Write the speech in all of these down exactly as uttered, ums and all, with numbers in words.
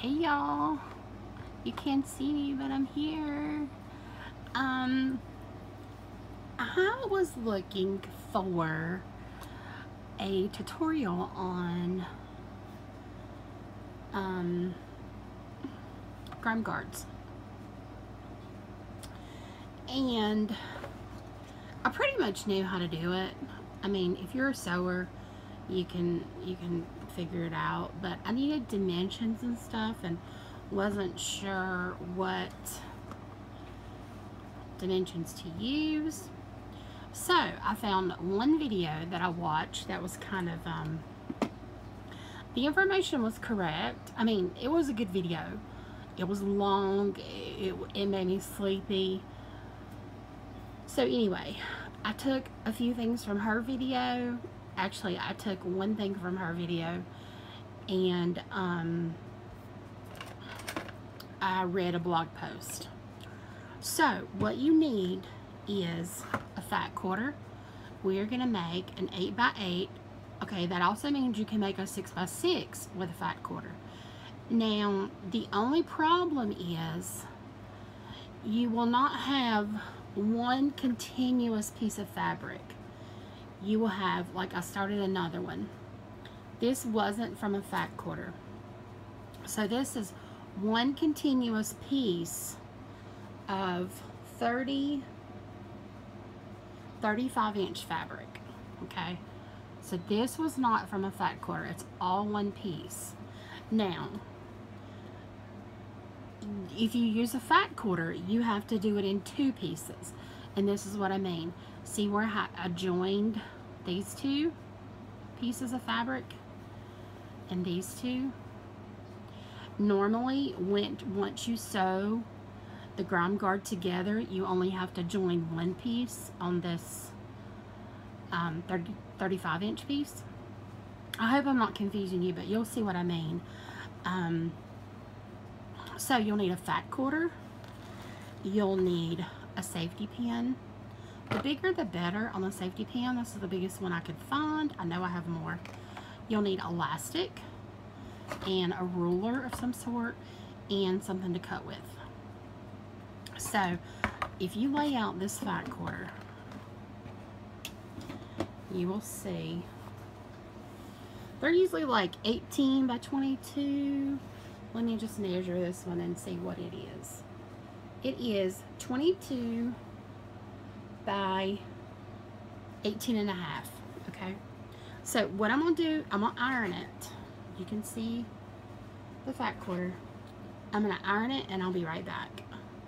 Hey y'all, you can't see me, but I'm here. Um, I was looking for a tutorial on um, grime guards, and I pretty much knew how to do it. I mean, if you're a sewer, you can you can figure it out, but I needed dimensions and stuff and wasn't sure what dimensions to use. So I found one video that I watched that was kind of um, the information was correct. I mean, it was a good video. It was long. It, it made me sleepy. So anyway, I took a few things from her video. Actually, I took one thing from her video, and um, I read a blog post. So what you need is a fat quarter. We're gonna make an eight by eight. Okay, that also means you can make a six by six with a fat quarter. Now, the only problem is you will not have one continuous piece of fabric. You will have, like I started another one. This wasn't from a fat quarter. So this is one continuous piece of thirty, thirty-five inch fabric, okay? So this was not from a fat quarter. It's all one piece. Now, if you use a fat quarter, you have to do it in two pieces. And this is what I mean. See where I joined these two pieces of fabric and these two? Normally, when, once you sew the grime guard together, you only have to join one piece on this um, thirty, thirty-five inch piece. I hope I'm not confusing you, but you'll see what I mean. Um, so you'll need a fat quarter. You'll need a safety pin. The bigger the better on the safety pin. This is the biggest one I could find. I know I have more. You'll need elastic and a ruler of some sort and something to cut with. So if you lay out this fat quarter, you will see they're usually like eighteen by twenty-two. Let me just measure this one and see what it is. It is twenty-two by eighteen and a half. Okay, so what I'm gonna do, I'm gonna iron it. You can see the fat quarter. I'm gonna iron it and I'll be right back.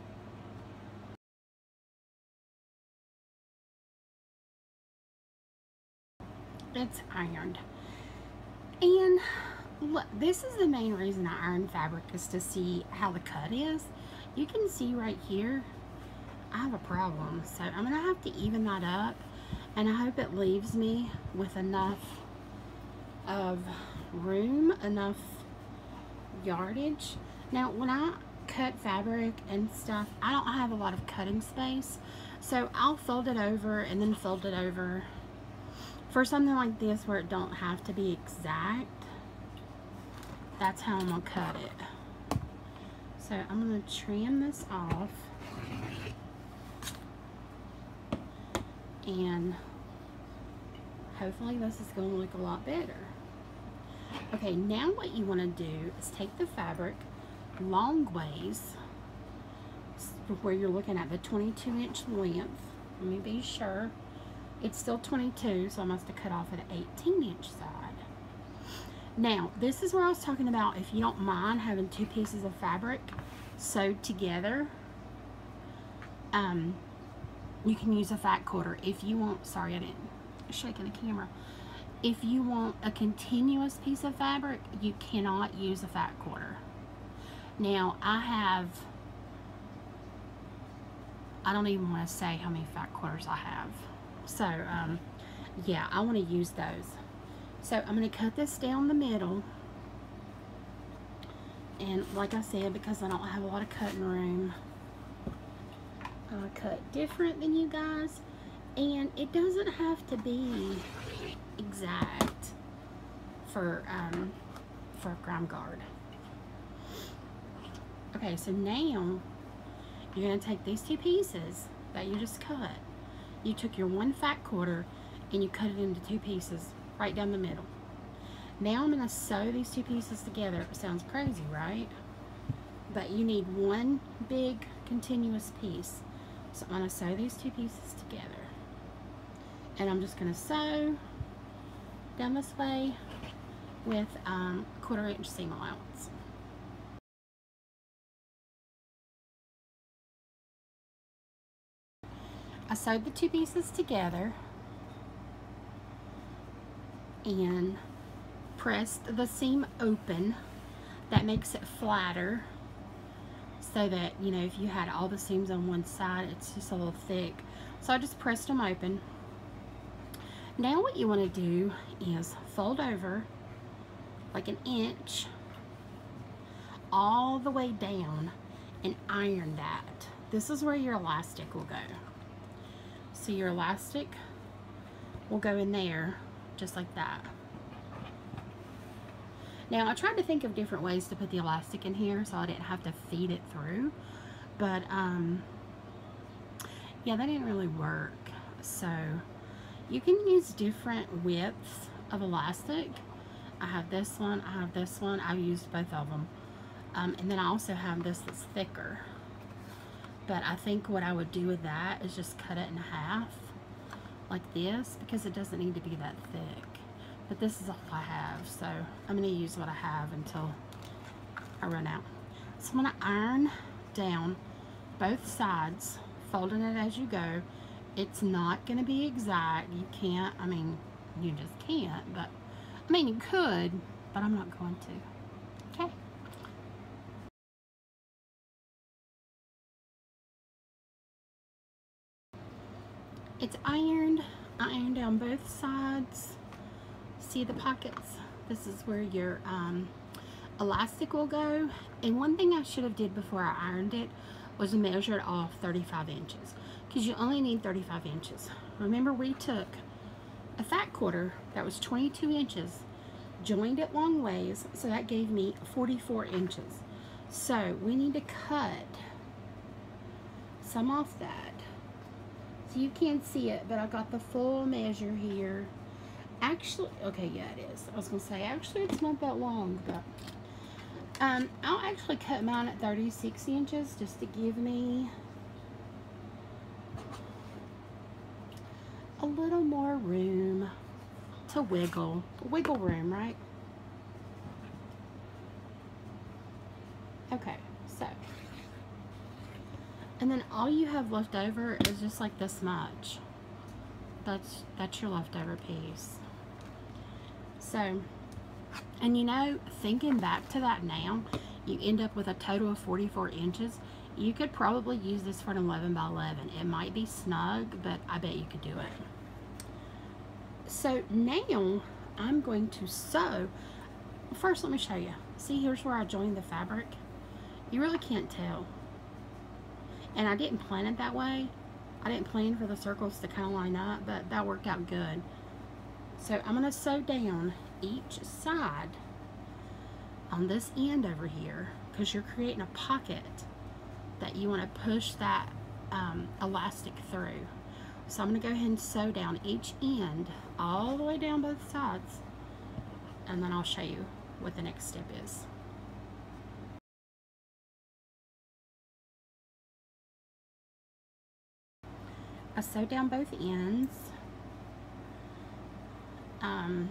It's ironed, and look, this is the main reason I iron fabric, is to see how the cut is. You can see right here I have a problem, so I'm gonna have to even that up, and I hope it leaves me with enough of room, enough yardage. Now when I cut fabric and stuff, I don't have a lot of cutting space, so I'll fold it over and then fold it over for something like this where it don't have to be exact. That's how I'm gonna cut it. So I'm gonna trim this off, and hopefully this is gonna look a lot better. Okay, now what you wanna do is take the fabric long ways, where you're looking at the twenty-two inch length. Let me be sure. It's still twenty-two, so I must have cut off at an eighteen inch side. Now, this is where I was talking about, if you don't mind having two pieces of fabric sewed together, um, you can use a fat quarter. If you want, sorry, I didn't shake in the camera. If you want a continuous piece of fabric, you cannot use a fat quarter. Now, I have, I don't even want to say how many fat quarters I have. So, um, yeah, I want to use those. So, I'm going to cut this down the middle. And like I said, because I don't have a lot of cutting room, I cut different than you guys. And it doesn't have to be exact for, um, for a grime guard. Okay, so now you're going to take these two pieces that you just cut. You took your one fat quarter and you cut it into two pieces right down the middle. Now I'm going to sew these two pieces together. It sounds crazy, right? But you need one big continuous piece. So I'm going to sew these two pieces together. And I'm just going to sew down this way with um, a quarter inch seam allowance. I sewed the two pieces together and pressed the seam open. That makes it flatter so that, you know, if you had all the seams on one side, it's just a little thick. So I just pressed them open. Now what you want to do is fold over like an inch all the way down and iron that. This is where your elastic will go. So your elastic will go in there just like that. Now I tried to think of different ways to put the elastic in here so I didn't have to feed it through, but um, yeah, that didn't really work. So you can use different widths of elastic. I have this one, I have this one, I've used both of them. Um, and then I also have this that's thicker. But I think what I would do with that is just cut it in half like this, because it doesn't need to be that thick. But this is all I have, so I'm going to use what I have until I run out. So I'm going to iron down both sides, folding it as you go. It's not going to be exact. You can't, I mean, you just can't, but I mean, you could, but I'm not going to. Okay. It's ironed. I ironed down both sides. See the pockets? This is where your um, elastic will go. And one thing I should have did before I ironed it was measured off thirty-five inches, because you only need thirty-five inches. Remember, we took a fat quarter that was twenty-two inches, joined it long ways, so that gave me forty-four inches. So we need to cut some off that. So you can't see it, but I got the full measure here. Actually, okay, yeah, it is. I was gonna say, actually, it's not that long, but um, I'll actually cut mine at thirty-six inches just to give me a little more room to wiggle. Wiggle room, right? Okay, so. And then all you have left over is just like this much. That's, that's your leftover piece. So, and you know, thinking back to that now, you end up with a total of forty-four inches. You could probably use this for an eleven by eleven. It might be snug, but I bet you could do it. So now I'm going to sew. First, let me show you. See, here's where I joined the fabric. You really can't tell. And I didn't plan it that way. I didn't plan for the circles to kind of line up, but that worked out good. So I'm going to sew down each side on this end over here, because you're creating a pocket that you want to push that um, elastic through. So I'm going to go ahead and sew down each end all the way down both sides, and then I'll show you what the next step is. I sewed down both ends. Um,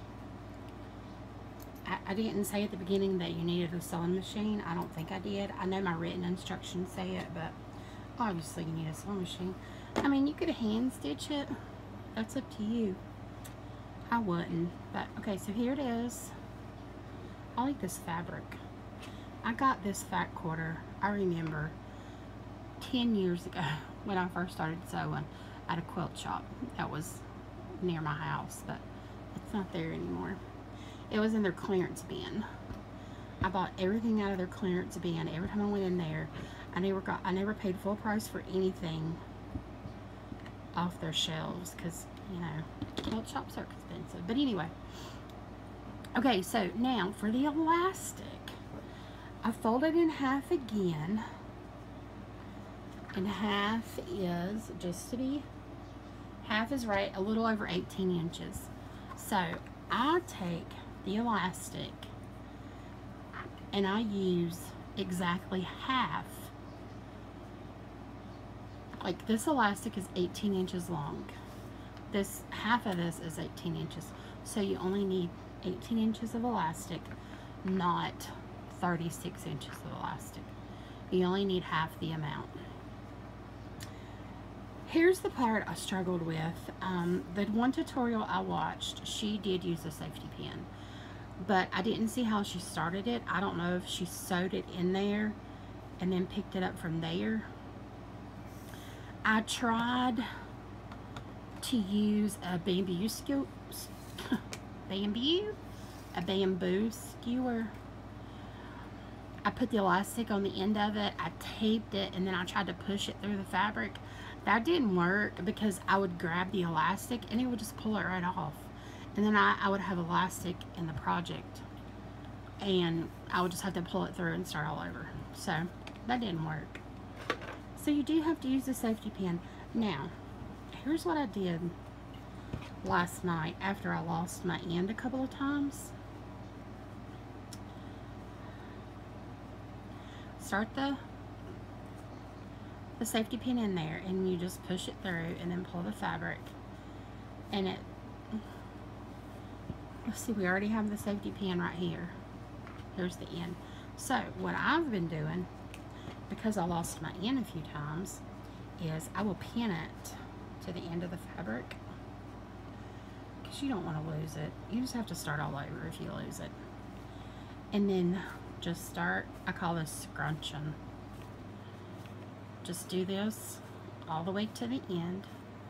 I, I didn't say at the beginning that you needed a sewing machine. I don't think I did. I know my written instructions say it, but obviously you need a sewing machine. I mean, you could hand stitch it. That's up to you. I wouldn't. But, okay, so here it is. I like this fabric. I got this fat quarter, I remember, ten years ago when I first started sewing at a quilt shop that was near my house, but it's not there anymore. It was in their clearance bin. I bought everything out of their clearance bin. Every time I went in there, I never got I never paid full price for anything off their shelves, because, you know, quilt shops are expensive. But anyway, okay, so now for the elastic, I fold it in half again, and half is, just to be, half is right, a little over eighteen inches. So I take the elastic and I use exactly half. Like, this elastic is eighteen inches long. This, half of this is eighteen inches. So you only need eighteen inches of elastic, not thirty-six inches of elastic. You only need half the amount. Here's the part I struggled with. Um, the one tutorial I watched, she did use a safety pin, but I didn't see how she started it. I don't know if she sewed it in there and then picked it up from there. I tried to use a bamboo skew, bamboo, a bamboo skewer. I put the elastic on the end of it, I taped it, and then I tried to push it through the fabric. That didn't work because I would grab the elastic and it would just pull it right off. And then I, I would have elastic in the project and I would just have to pull it through and start all over. So that didn't work. So you do have to use the safety pin. Now, here's what I did last night after I lost my end a couple of times. Start the the safety pin in there and you just push it through and then pull the fabric, and it, let's see, we already have the safety pin right here. Here's the end. So what I've been doing, because I lost my end a few times, is I will pin it to the end of the fabric, because you don't want to lose it. You just have to start all over if you lose it. And then just start, I call this scrunching. Just do this all the way to the end.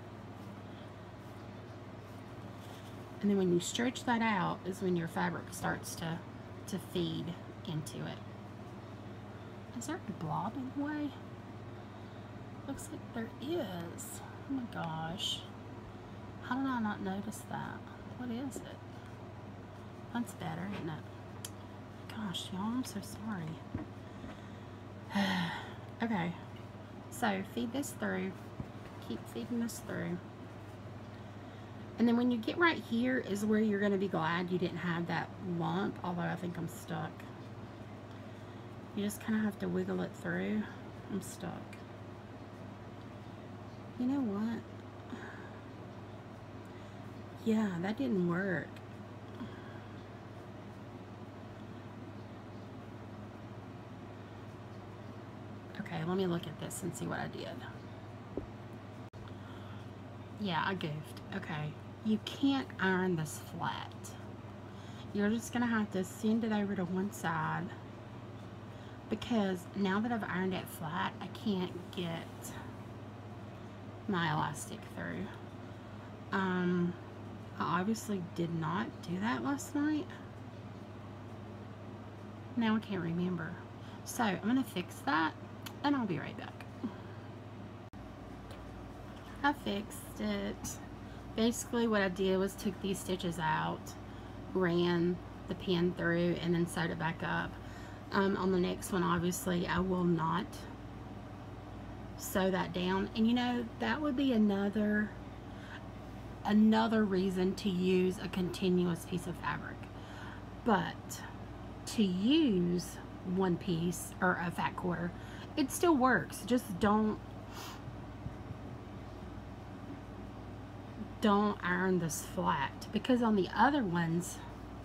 And then when you stretch that out is when your fabric starts to, to feed into it. Is there a blob in the way? Looks like there is. Oh my gosh. How did I not notice that? What is it? That's better, isn't it? Gosh, y'all, I'm so sorry. Okay. So feed this through, keep feeding this through. And then when you get right here is where you're going to be glad you didn't have that lump, although I think I'm stuck. You just kind of have to wiggle it through. I'm stuck. You know what? Yeah, that didn't work. Okay, let me look at this and see what I did. Yeah, I goofed. Okay, you can't iron this flat. You're just gonna have to send it over to one side, because now that I've ironed it flat, I can't get my elastic through. Um, I obviously did not do that last night. Now I can't remember. So I'm gonna fix that and I'll be right back. I fixed it. Basically what I did was took these stitches out, ran the pin through, and then sewed it back up. Um, on the next one, obviously, I will not sew that down. And you know, that would be another another reason to use a continuous piece of fabric. But to use one piece or a fat quarter, it still works. Just don't don't iron this flat, because on the other ones,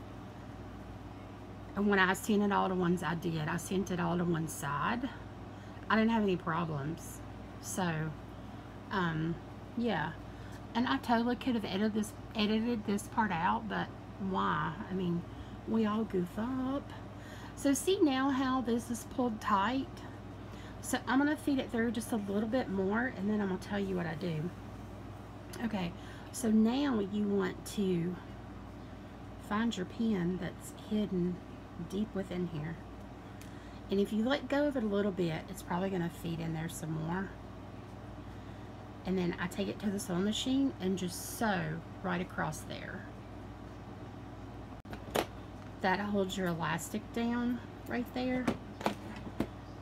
and when I sent it all to ones I did, I sent it all to one side. I didn't have any problems. So, um, yeah. And I totally could have edited this, edited this part out, but why? I mean, we all goof up. So see now how this is pulled tight? So I'm going to feed it through just a little bit more, and then I'm going to tell you what I do. Okay, so now you want to find your pin that's hidden deep within here. And if you let go of it a little bit, it's probably going to feed in there some more. And then I take it to the sewing machine and just sew right across there. That holds your elastic down right there.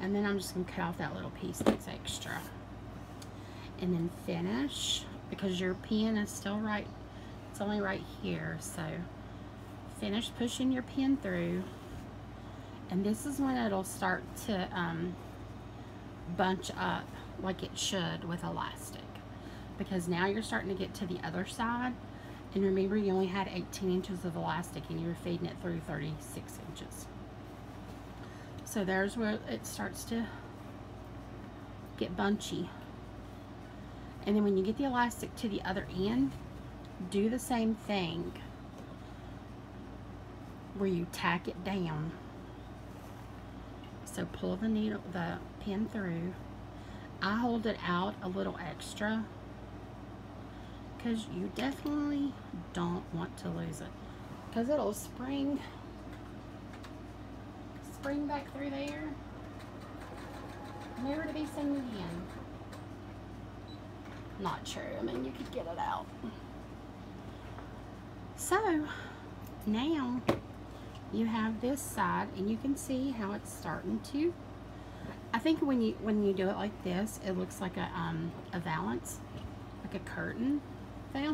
And then I'm just going to cut off that little piece that's extra. And then finish, because your pin is still right, it's only right here. So finish pushing your pin through. And this is when it'll start to um, bunch up like it should with elastic. Because now you're starting to get to the other side. And remember, you only had eighteen inches of elastic and you were feeding it through thirty-six inches. So there's where it starts to get bunchy. And then when you get the elastic to the other end, do the same thing where you tack it down. So pull the needle, the pin through. I hold it out a little extra because you definitely don't want to lose it, because it'll spring spring back through there, never to be seen again. Not true. I mean, you could get it out. So now you have this side, and you can see how it's starting to. I think when you when you do it like this, it looks like a um a valance, like a curtain valance.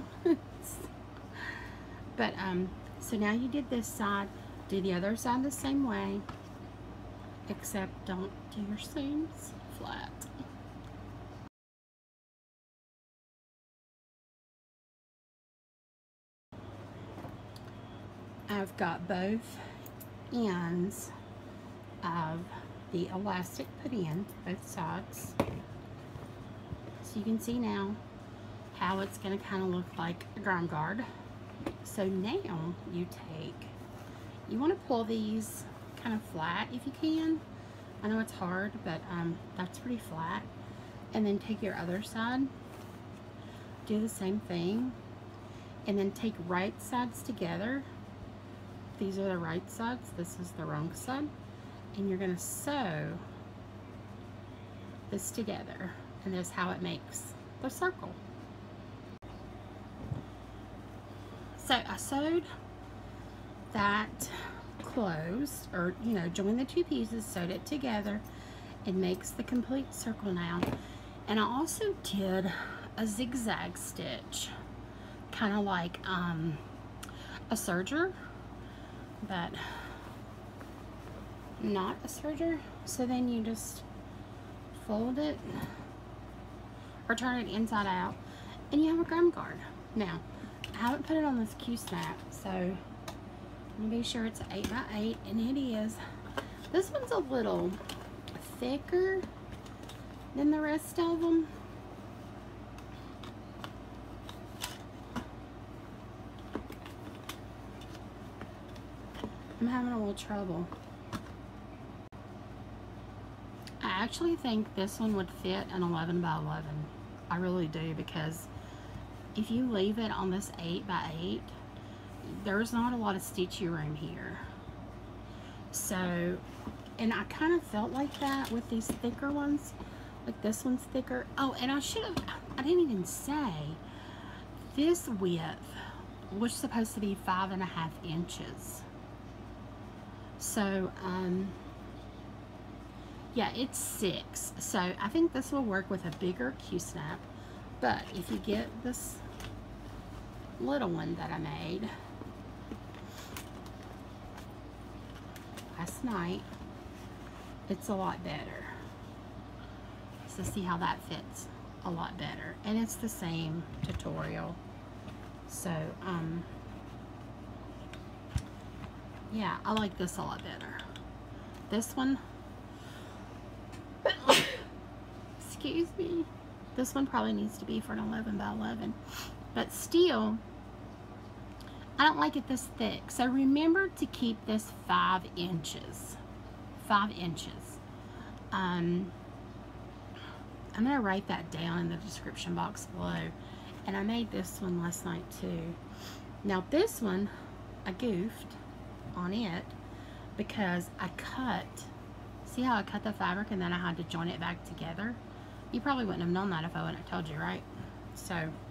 But um, so now you did this side. Do the other side the same way, except don't do your seams flat. I've got both ends of the elastic put in, both sides. So you can see now how it's going to kind of look like a grime guard. So now you take, you want to pull these kind of flat if you can. I know it's hard, but um, that's pretty flat. And then take your other side, do the same thing, and then take right sides together. These are the right sides, this is the wrong side, and you're going to sew this together, and that's how it makes the circle. So I sewed that closed, or you know, joined the two pieces, sewed it together. It makes the complete circle now. And I also did a zigzag stitch, kind of like um, a serger, but not a serger. So then you just fold it or turn it inside out, and you have a grime guard. Now, I haven't put it on this Q-snap, so I'm gonna be sure it's eight by eight, and it is. This one's a little thicker than the rest of them. I'm having a little trouble. I actually think this one would fit an eleven by eleven. I really do, because if you leave it on this eight by eight, there's not a lot of stitchy room here. So, and I kind of felt like that with these thicker ones. Like this one's thicker. Oh, and I should have, I didn't even say, this width was supposed to be five and a half inches. So, um, yeah, it's six. So I think this will work with a bigger Q-snap. But if you get this little one that I made last night, it's a lot better. So see how that fits a lot better. And it's the same tutorial. So, um, yeah, I like this a lot better. This one, excuse me, this one probably needs to be for an eleven by eleven, but still, I don't like it this thick. So remember to keep this five inches, five inches. Um, I'm gonna write that down in the description box below. And I made this one last night too. Now this one, I goofed on it because I cut, see how I cut the fabric and then I had to join it back together? You probably wouldn't have known that if I wouldn't have told you, right? So,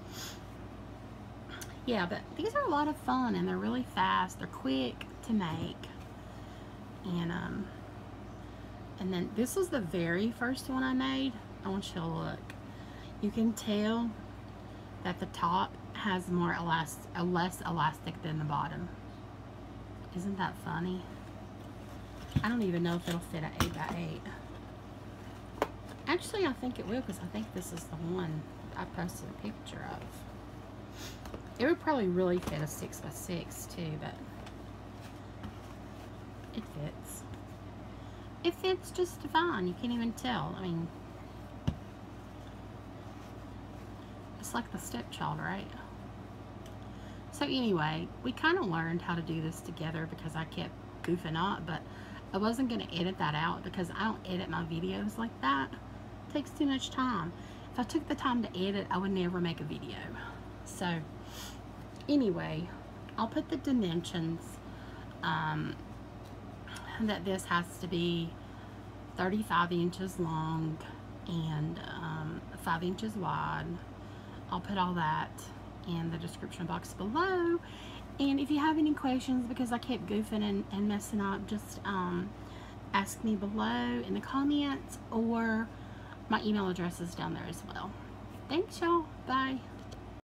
yeah, but these are a lot of fun and they're really fast. They're quick to make. And um, And then this was the very first one I made. I want you to look. You can tell that the top has more elast uh, less elastic than the bottom. Isn't that funny? I don't even know if it'll fit an eight by eight. Actually, I think it will, because I think this is the one I posted a picture of. It would probably really fit a six by six too, but it fits. It fits just fine. You can't even tell. I mean, it's like the stepchild, right? So anyway, we kind of learned how to do this together because I kept goofing up, but I wasn't going to edit that out because I don't edit my videos like that. It takes too much time. If I took the time to edit, I would never make a video. So anyway, I'll put the dimensions um, that this has to be thirty-five inches long and um, five inches wide. I'll put all that in the description box below. And if you have any questions, because I kept goofing and, and messing up, just um, ask me below in the comments, or my email address is down there as well. Thanks, y'all. Bye.